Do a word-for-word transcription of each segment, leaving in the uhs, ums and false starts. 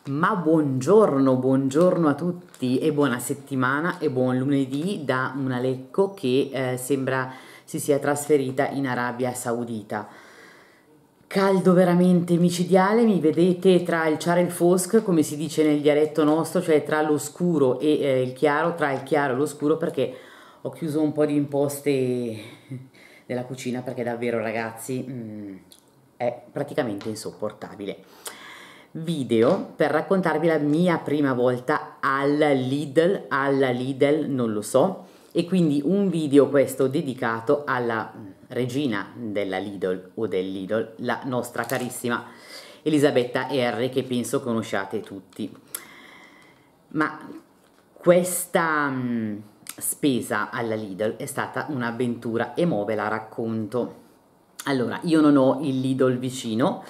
Ma buongiorno, buongiorno a tutti e buona settimana e buon lunedì da una Lecco che eh, sembra si sia trasferita in Arabia Saudita. Caldo veramente micidiale, mi vedete tra il ciaro e il fosc, come si dice nel dialetto nostro, cioè tra lo scuro e eh, il chiaro, tra il chiaro e lo scuro, perché ho chiuso un po' di imposte della cucina perché davvero ragazzi mm, è praticamente insopportabile. Video per raccontarvi la mia prima volta alla Lidl, alla Lidl non lo so, e quindi un video questo dedicato alla regina della Lidl o del Lidl, la nostra carissima Elisabetta R, che penso conosciate tutti. Ma questa mh, spesa alla Lidl è stata un'avventura e mo ve la racconto. Allora, io non ho il Lidl vicino,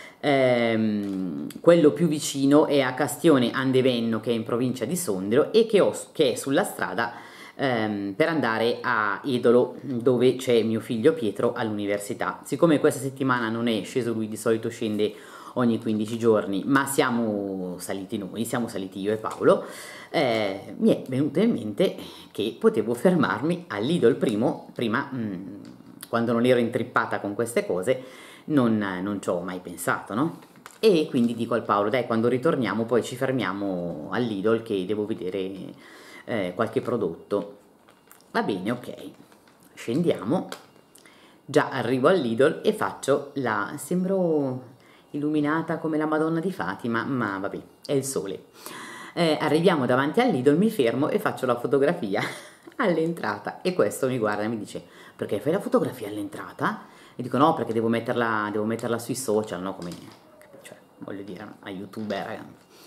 ehm, quello più vicino è a Castione Andevenno, che è in provincia di Sondrio, e che, ho, che è sulla strada ehm, per andare a Edolo, dove c'è mio figlio Pietro all'università. Siccome questa settimana non è sceso lui, di solito scende ogni quindici giorni, ma siamo saliti noi, siamo saliti io e Paolo, eh, mi è venuto in mente che potevo fermarmi all'Idol primo, prima, mh, quando non ero intrippata con queste cose, non, non ci ho mai pensato, no? E quindi dico al Paolo, dai, quando ritorniamo poi ci fermiamo all'Idol che devo vedere eh, qualche prodotto. Va bene, ok, scendiamo, già arrivo all'Idol e faccio la... sembro illuminata come la Madonna di Fatima, ma vabbè, è il sole. Eh, arriviamo davanti all'Idol, mi fermo e faccio la fotografia all'entrata e questo mi guarda e mi dice, perché fai la fotografia all'entrata? E dico no, perché devo metterla, devo metterla sui social, no? Come, cioè, voglio dire, a youtuber.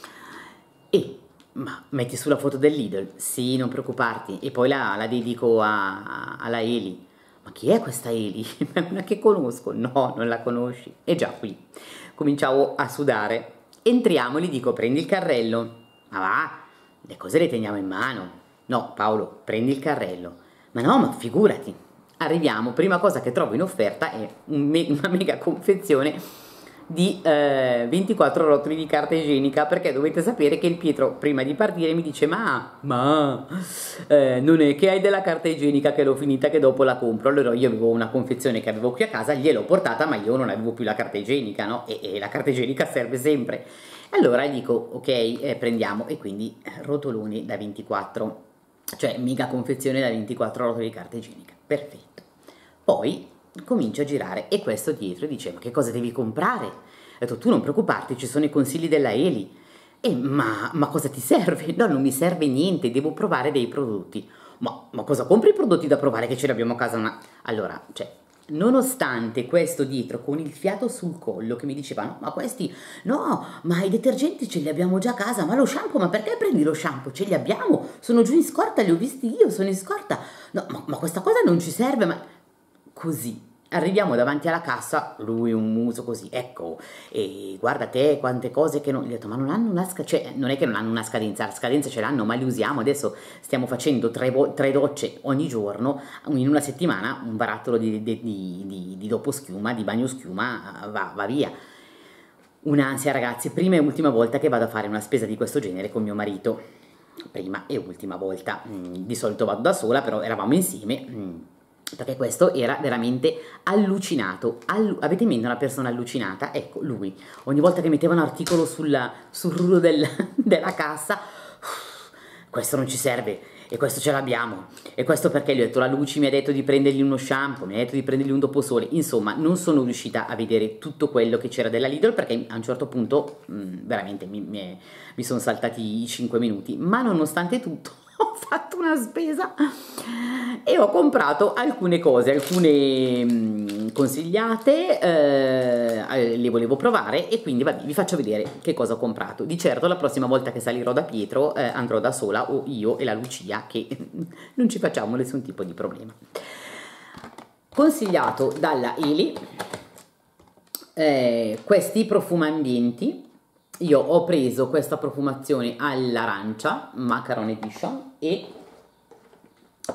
E, ma metti sulla foto dell'Idol? Sì, non preoccuparti. E poi la, la dedico a, a, alla Eli. Ma chi è questa Eli? È una che conosco. No, non la conosci. E già qui cominciavo a sudare. Entriamo e gli dico, prendi il carrello. Ma va, le cose le teniamo in mano. No, Paolo, prendi il carrello. Ma no, ma figurati. Arriviamo, prima cosa che trovo in offerta è un me una mega confezione di eh, ventiquattro rotoli di carta igienica, perché dovete sapere che il Pietro prima di partire mi dice ma, ma eh, non è che hai della carta igienica che l'ho finita, che dopo la compro. Allora io avevo una confezione che avevo qui a casa, gliel'ho portata, ma io non avevo più la carta igienica, no? E, e la carta igienica serve sempre. Allora dico ok, eh, prendiamo, e quindi rotoloni da ventiquattro, cioè mega confezione da ventiquattro rotoli di carta igienica, perfetto. Poi comincio a girare e questo dietro dice, ma che cosa devi comprare? Ho detto, tu non preoccuparti, ci sono i consigli della Eli. E ma, ma cosa ti serve? No, non mi serve niente, devo provare dei prodotti. Ma, ma cosa compri i prodotti da provare che ce li abbiamo a casa? Una... Allora, cioè, nonostante questo dietro con il fiato sul collo che mi dicevano, ma questi, no, ma i detergenti ce li abbiamo già a casa, ma lo shampoo, ma perché prendi lo shampoo? Ce li abbiamo, sono giù in scorta, li ho visti io, sono in scorta. No, ma, ma questa cosa non ci serve, ma... Così. Arriviamo davanti alla cassa, lui un muso così, ecco, e guarda te quante cose che non... Gli ho detto, ma non hanno una scadenza, cioè non è che non hanno una scadenza, la scadenza ce l'hanno, ma li usiamo, adesso stiamo facendo tre, tre docce ogni giorno, in una settimana un barattolo di, di, di, di, di dopo schiuma, di bagno schiuma, va, va via. Un'ansia ragazzi, prima e ultima volta che vado a fare una spesa di questo genere con mio marito, prima e ultima volta, di solito vado da sola, però eravamo insieme, perché questo era veramente allucinato. Allu avete in mente una persona allucinata? Ecco, lui. Ogni volta che metteva un articolo sulla, sul rullo del, della cassa, uff, questo non ci serve, e questo ce l'abbiamo, e questo perché gli ho detto, la Luci mi ha detto di prendergli uno shampoo, mi ha detto di prendergli un doposole. Insomma, non sono riuscita a vedere tutto quello che c'era della Lidl, perché a un certo punto mh, veramente mi, mi, mi sono saltati i cinque minuti, ma nonostante tutto ho fatto una spesa e ho comprato alcune cose, alcune mh, consigliate, eh, le volevo provare, e quindi vabbè, vi faccio vedere che cosa ho comprato. Di certo la prossima volta che salirò da Pietro eh, andrò da sola, o io e la Lucia, che non ci facciamo nessun tipo di problema. Consigliato dalla Eli eh, questi profumambienti. Io ho preso questa profumazione all'arancia, Macaron Edition, e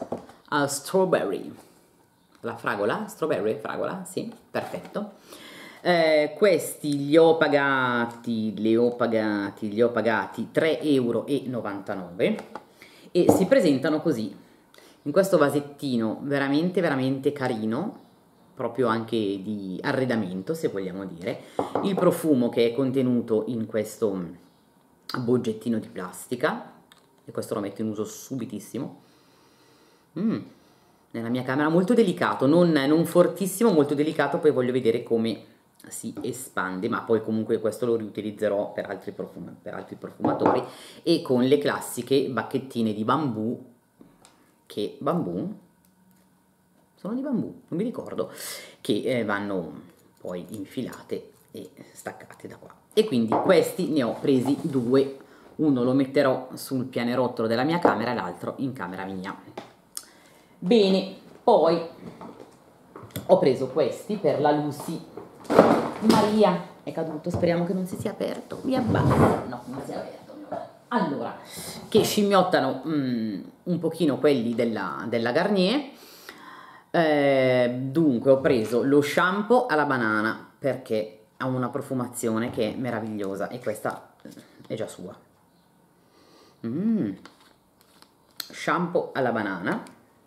a strawberry, la fragola, strawberry, fragola, sì, perfetto. Eh, questi li ho pagati, li ho pagati, li ho pagati tre euro e novantanove e si presentano così, in questo vasettino veramente veramente carino, proprio anche di arredamento se vogliamo dire. Il profumo che è contenuto in questo boggettino di plastica, e questo lo metto in uso subitissimo. Mm, nella mia camera, molto delicato, non, non fortissimo, molto delicato, poi voglio vedere come si espande, ma poi comunque questo lo riutilizzerò per altri, profum per altri profumatori, e con le classiche bacchettine di bambù, che bambù sono di bambù, non mi ricordo, che eh, vanno poi infilate e staccate da qua. E quindi questi ne ho presi due, uno lo metterò sul pianerottolo della mia camera e l'altro in camera mia. Bene, poi ho preso questi per la Lucy. Maria, è caduto, speriamo che non si sia aperto, mi abbasso, no, non si è aperto. Allora, che scimmiottano mm, un pochino quelli della, della Garnier. Eh, dunque ho preso lo shampoo alla banana perché ha una profumazione che è meravigliosa e questa è già sua. Mm. Shampoo alla banana,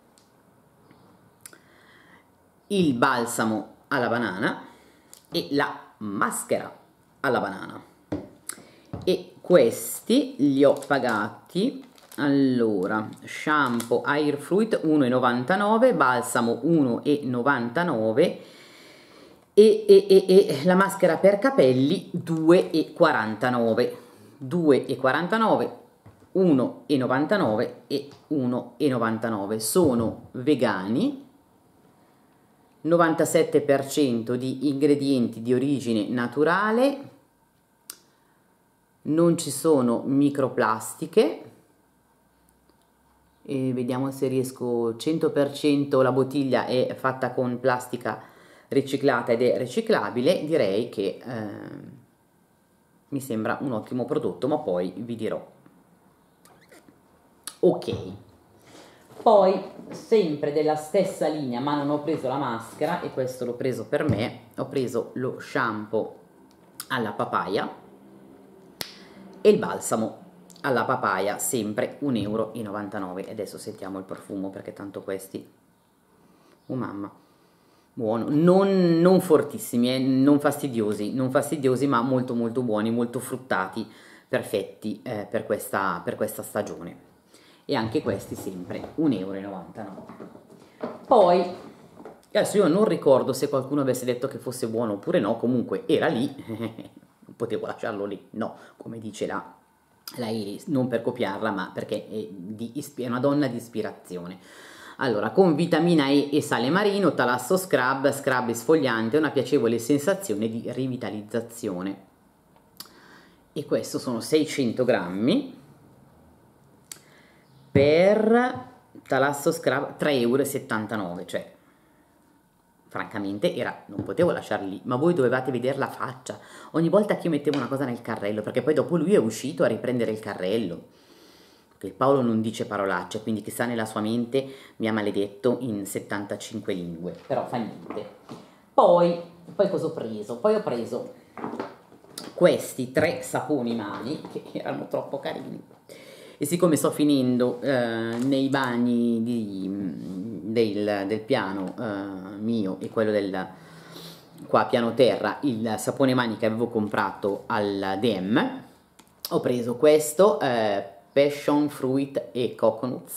il balsamo alla banana e la maschera alla banana, e questi li ho pagati, allora, shampoo Air Fruit uno e novantanove, balsamo uno e novantanove e, e, e, e la maschera per capelli due e quarantanove, due e quarantanove, uno e novantanove e uno e novantanove. Sono vegani, novantasette per cento di ingredienti di origine naturale, non ci sono microplastiche, e vediamo se riesco, cento per cento la bottiglia è fatta con plastica riciclata ed è riciclabile. Direi che eh, mi sembra un ottimo prodotto, ma poi vi dirò. Ok, poi sempre della stessa linea, ma non ho preso la maschera e questo l'ho preso per me, ho preso lo shampoo alla papaya e il balsamo alla papaya, sempre un euro e novantanove. E adesso sentiamo il profumo, perché tanto questi, oh mamma, buono, non, non fortissimi, eh, non fastidiosi, non fastidiosi, ma molto molto buoni, molto fruttati, perfetti eh, per, questa, per questa stagione. E anche questi sempre un euro e novantanove. Poi, adesso io non ricordo se qualcuno avesse detto che fosse buono oppure no, comunque era lì, non potevo lasciarlo lì, no, come dice la, la Iris, non per copiarla, ma perché è, di, è una donna di ispirazione. Allora, con vitamina E e sale marino, Talasso Scrub, scrub esfoliante, una piacevole sensazione di rivitalizzazione. E questo sono seicento grammi per Talasso Scrub tre euro e settantanove, cioè francamente era, non potevo lasciarli lì, ma voi dovevate vedere la faccia ogni volta che io mettevo una cosa nel carrello, perché poi dopo lui è uscito a riprendere il carrello. Il Paolo non dice parolacce, quindi chissà nella sua mente mi ha maledetto in settantacinque lingue, però fa niente. Poi, poi cosa ho preso? Poi ho preso questi tre saponi mani che erano troppo carini, e siccome sto finendo eh, nei bagni di, del, del piano eh, mio e quello del qua piano terra, il sapone mani che avevo comprato al D M, ho preso questo eh, Passion Fruit e Coconuts,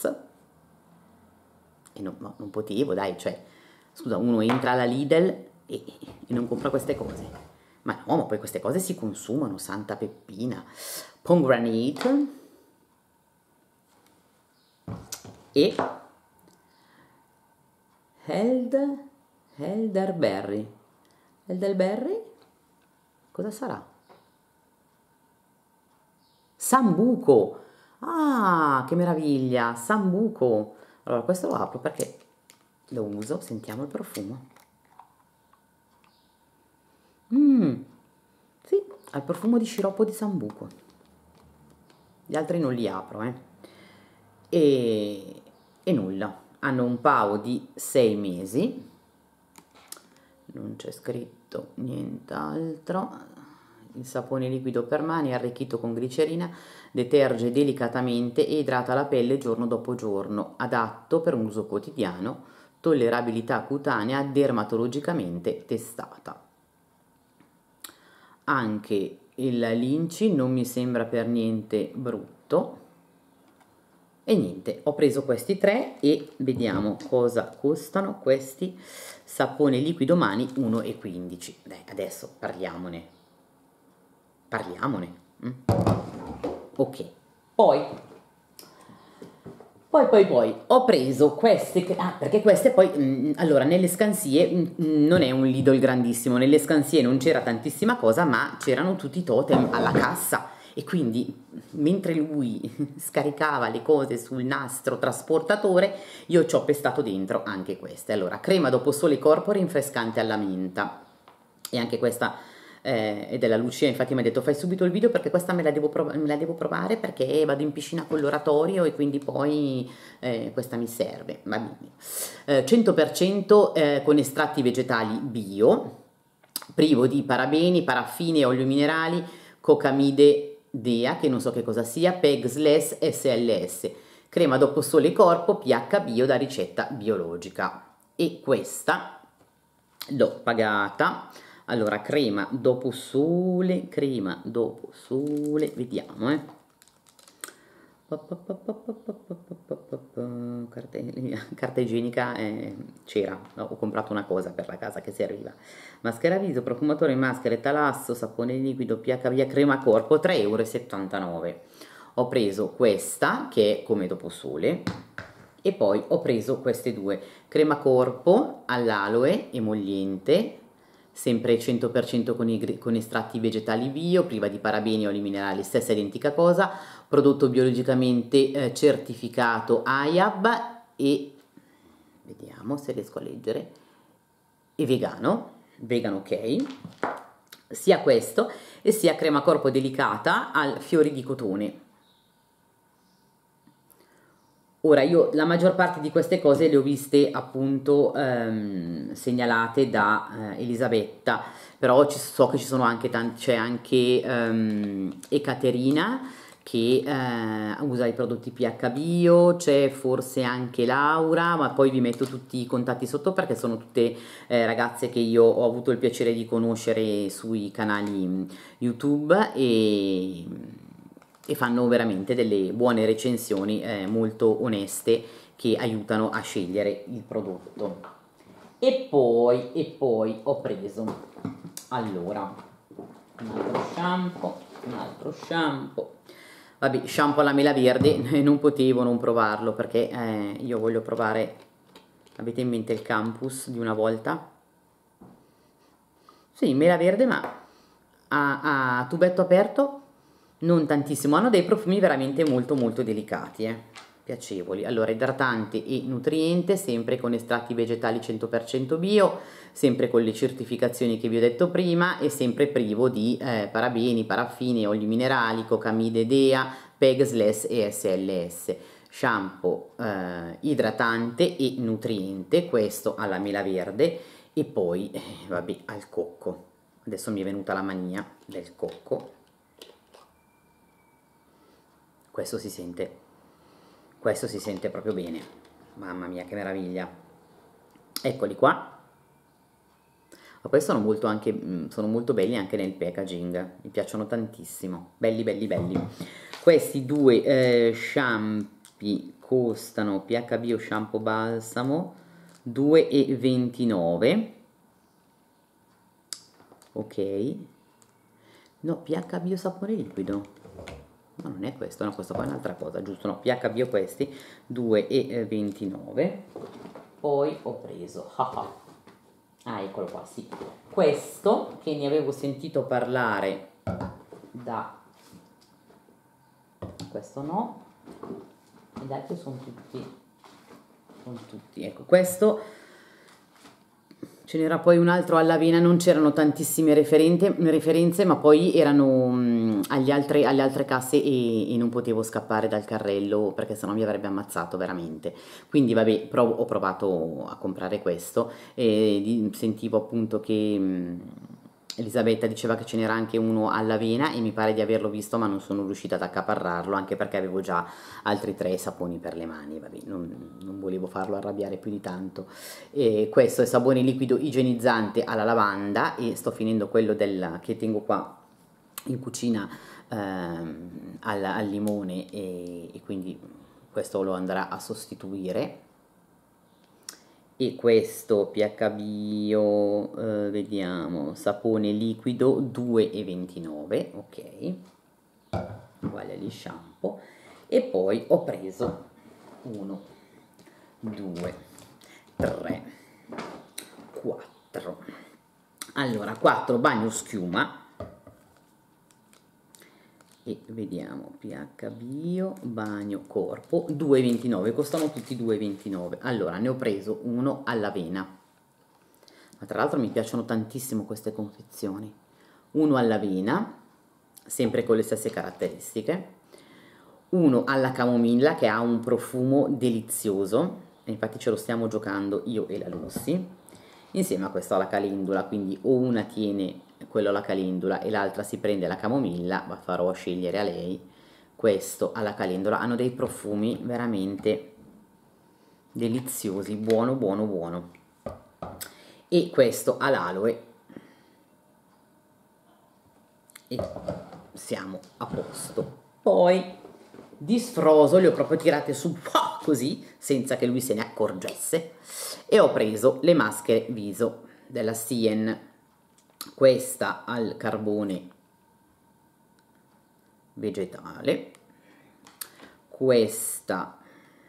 e non, no, non potevo, dai, cioè, scusa, uno entra alla Lidl e, e non compra queste cose, ma no, ma poi queste cose si consumano, santa peppina. Pomegranate e Held, Elderberry, Elderberry, cosa sarà? Sambuco. Ah, che meraviglia, sambuco. Allora questo lo apro perché lo uso, sentiamo il profumo. Mmm, sì, ha il profumo di sciroppo di sambuco. Gli altri non li apro, eh. E, e nulla, hanno un pao di sei mesi, non c'è scritto nient'altro. Il sapone liquido per mani arricchito con glicerina deterge delicatamente e idrata la pelle giorno dopo giorno, adatto per un uso quotidiano, tollerabilità cutanea dermatologicamente testata. Anche il Linci non mi sembra per niente brutto. E niente, ho preso questi tre e vediamo cosa costano questi sapone liquido mani uno e quindici. Dai, adesso parliamone. Parliamone. Mm? Ok, poi, poi, poi, poi, ho preso queste, ah, perché queste poi, mh, allora, nelle scansie, mh, non è un Lidl grandissimo, nelle scansie non c'era tantissima cosa, ma c'erano tutti i totem alla cassa, e quindi, mentre lui scaricava le cose sul nastro trasportatore, io ci ho pestato dentro anche queste. Allora, crema dopo sole corpo rinfrescante alla menta, e anche questa eh, è della Lucia, infatti mi ha detto fai subito il video perché questa me la devo, prov- me la devo provare perché vado in piscina con l'oratorio e quindi poi eh, questa mi serve, va bene. Eh, cento per cento eh, con estratti vegetali bio, privo di parabeni, paraffine, olio minerali, cocamide Dea, che non so che cosa sia, P E G S L E S S L S, crema dopo sole corpo pH bio da ricetta biologica, e questa l'ho pagata. Allora, crema dopo sole, crema dopo sole, vediamo, eh. Carta, carta igienica eh, c'era, ho comprato una cosa per la casa che serviva. Maschera viso, profumatore, maschere, talasso, sapone liquido, pH via, crema corpo, tre e settantanove euro. Ho preso questa che è come dopo sole e poi ho preso queste due, crema corpo all'aloe emolliente, sempre cento per cento con, i, con estratti vegetali bio, priva di parabeni e oli minerali, stessa identica cosa, prodotto biologicamente eh, certificato A I A B e, vediamo se riesco a leggere, e vegano, vegano ok, sia questo e sia crema corpo delicata al fiori di cotone. Ora, io la maggior parte di queste cose le ho viste appunto ehm, segnalate da eh, Elisabetta, però ci, so che ci sono anche tanti, c'è anche ehm, Ekaterina che eh, usa i prodotti pH bio, c'è forse anche Laura, ma poi vi metto tutti i contatti sotto perché sono tutte eh, ragazze che io ho avuto il piacere di conoscere sui canali YouTube e e fanno veramente delle buone recensioni eh, molto oneste che aiutano a scegliere il prodotto. E poi, e poi ho preso, allora, un altro shampoo, un altro shampoo, vabbè, shampoo alla mela verde, non potevo non provarlo perché eh, io voglio provare, avete in mente il campus di una volta? Sì, mela verde ma a, a tubetto aperto, non tantissimo, hanno dei profumi veramente molto molto delicati, eh, piacevoli. Allora, idratante e nutriente, sempre con estratti vegetali cento per cento bio, sempre con le certificazioni che vi ho detto prima e sempre privo di eh, parabeni, paraffine, oli minerali, cocamide Dea, P E G, S L E S e S L S. Shampoo eh, idratante e nutriente, questo alla mela verde e poi, eh, vabbè, al cocco. Adesso mi è venuta la mania del cocco. Questo si sente, questo si sente proprio bene, mamma mia che meraviglia, eccoli qua. Ma poi sono molto, anche, sono molto belli anche nel packaging, mi piacciono tantissimo, belli belli belli. Questi due eh, shampoo costano, pH bio shampoo balsamo, due e ventinove, ok, no, pH bio sapone liquido. No, non è questo, no, questo qua è un'altra cosa, giusto? No, pH bio questi, due e ventinove. Poi ho preso, ah, ah, ah, eccolo qua, sì. Questo, che ne avevo sentito parlare da... Questo no. E gli altri sono tutti... Sono tutti, ecco, questo... Ce n'era poi un altro all'avena, non c'erano tantissime referenze, ma poi erano mh, agli altre, alle altre casse e, e non potevo scappare dal carrello perché sennò mi avrebbe ammazzato veramente. Quindi vabbè, prov- ho provato a comprare questo e di- sentivo appunto che mh, Elisabetta diceva che ce n'era anche uno all'avena e mi pare di averlo visto, ma non sono riuscita ad accaparrarlo anche perché avevo già altri tre saponi per le mani, vabbè, non, non volevo farlo arrabbiare più di tanto. E questo è sabone liquido igienizzante alla lavanda e sto finendo quello del, che tengo qua in cucina ehm, al, al limone e, e quindi questo lo andrà a sostituire. E questo pH Bio, eh, vediamo, sapone liquido due e ventinove, ok, uguale agli shampoo. E poi ho preso uno, due, tre, quattro, allora quattro bagno schiuma e vediamo pH Bio, bagno corpo, due e ventinove, costano tutti due e ventinove. Allora ne ho preso uno all'avena, ma tra l'altro mi piacciono tantissimo queste confezioni, uno all'avena, sempre con le stesse caratteristiche, uno alla camomilla che ha un profumo delizioso, e infatti ce lo stiamo giocando io e la Lucy, insieme a questo alla calendula, quindi o una tiene quello alla calendula e l'altra si prende la camomilla, ma farò scegliere a lei. Questo alla calendula, hanno dei profumi veramente deliziosi, buono buono buono. E questo all'aloe e siamo a posto. Poi di sfroso le ho proprio tirate su così senza che lui se ne accorgesse e ho preso le maschere viso della Sien, questa al carbone vegetale, questa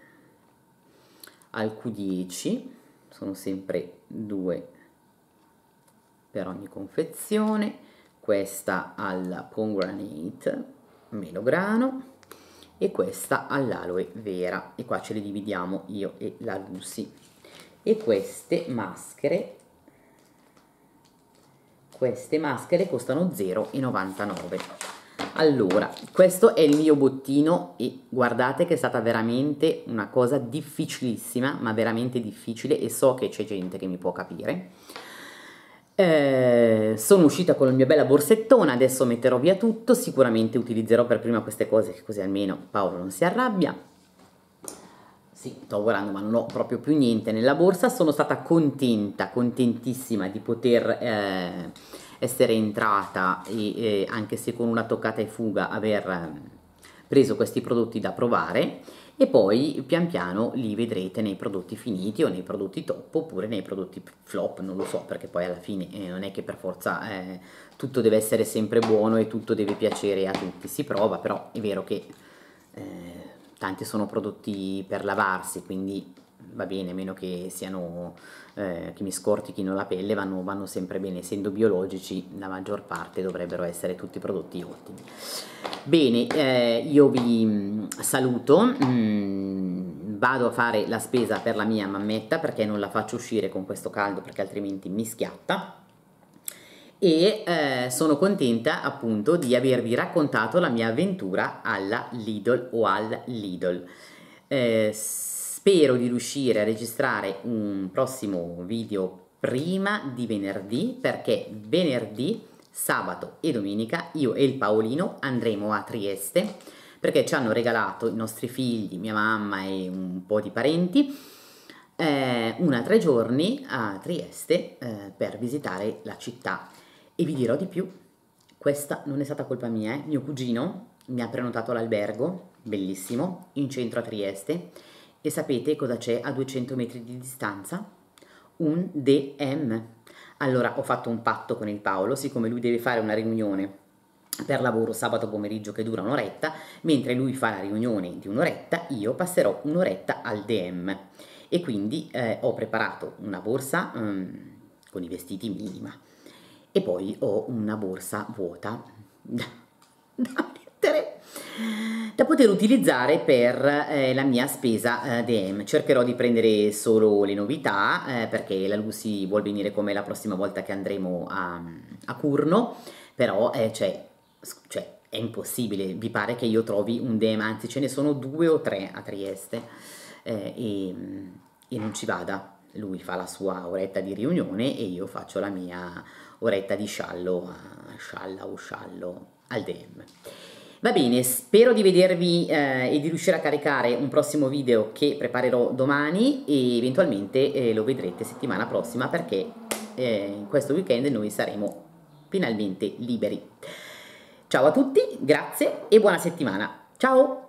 al Q dieci, sono sempre due per ogni confezione, questa al pomegranate melograno e questa all'aloe vera, e qua ce le dividiamo io e la Lucy. E queste maschere queste maschere costano zero e novantanove. Allora, questo è il mio bottino e guardate che è stata veramente una cosa difficilissima, ma veramente difficile, e so che c'è gente che mi può capire. Eh, sono uscita con la mia bella borsettona, adesso metterò via tutto, sicuramente utilizzerò per prima queste cose, così almeno Paolo non si arrabbia. Sì, sto guardando ma non ho proprio più niente nella borsa, sono stata contenta, contentissima di poter eh, essere entrata e eh, anche se con una toccata e fuga aver eh, preso questi prodotti da provare, e poi pian piano li vedrete nei prodotti finiti o nei prodotti top oppure nei prodotti flop, non lo so, perché poi alla fine eh, non è che per forza eh, tutto deve essere sempre buono e tutto deve piacere a tutti, si prova, però è vero che eh, tanti sono prodotti per lavarsi, quindi va bene, a meno che siano eh, che mi scortichino la pelle, vanno, vanno sempre bene, essendo biologici la maggior parte dovrebbero essere tutti prodotti ottimi. Bene, eh, io vi mh, saluto, mh, vado a fare la spesa per la mia mammetta perché non la faccio uscire con questo caldo perché altrimenti mi schiatta, e eh, sono contenta appunto di avervi raccontato la mia avventura alla Lidl o al Lidl. Eh, spero di riuscire a registrare un prossimo video prima di venerdì, perché venerdì, sabato e domenica io e il Paolino andremo a Trieste perché ci hanno regalato i nostri figli, mia mamma e un po' di parenti, eh, una tre giorni a Trieste eh, per visitare la città. E vi dirò di più, questa non è stata colpa mia, eh. Mio cugino mi ha prenotato l'albergo, bellissimo, in centro a Trieste, e sapete cosa c'è a duecento metri di distanza? Un D M. Allora ho fatto un patto con il Paolo, siccome lui deve fare una riunione per lavoro sabato pomeriggio che dura un'oretta, mentre lui fa la riunione di un'oretta, io passerò un'oretta al D M. E quindi eh, ho preparato una borsa um, con i vestiti minima, e poi ho una borsa vuota da, da mettere, da poter utilizzare per eh, la mia spesa eh, D M. Cercherò di prendere solo le novità, eh, perché la Lucy vuol venire con me la prossima volta che andremo a, a Curno, però eh, cioè, cioè, è impossibile, vi pare che io trovi un D M, anzi ce ne sono due o tre a Trieste, eh, e, e non ci vada. Lui fa la sua oretta di riunione e io faccio la mia oretta di sciallo, a scialla o sciallo al D M. Va bene, spero di vedervi eh, e di riuscire a caricare un prossimo video che preparerò domani e eventualmente eh, lo vedrete settimana prossima, perché eh, in questo weekend noi saremo finalmente liberi. Ciao a tutti, grazie e buona settimana. Ciao!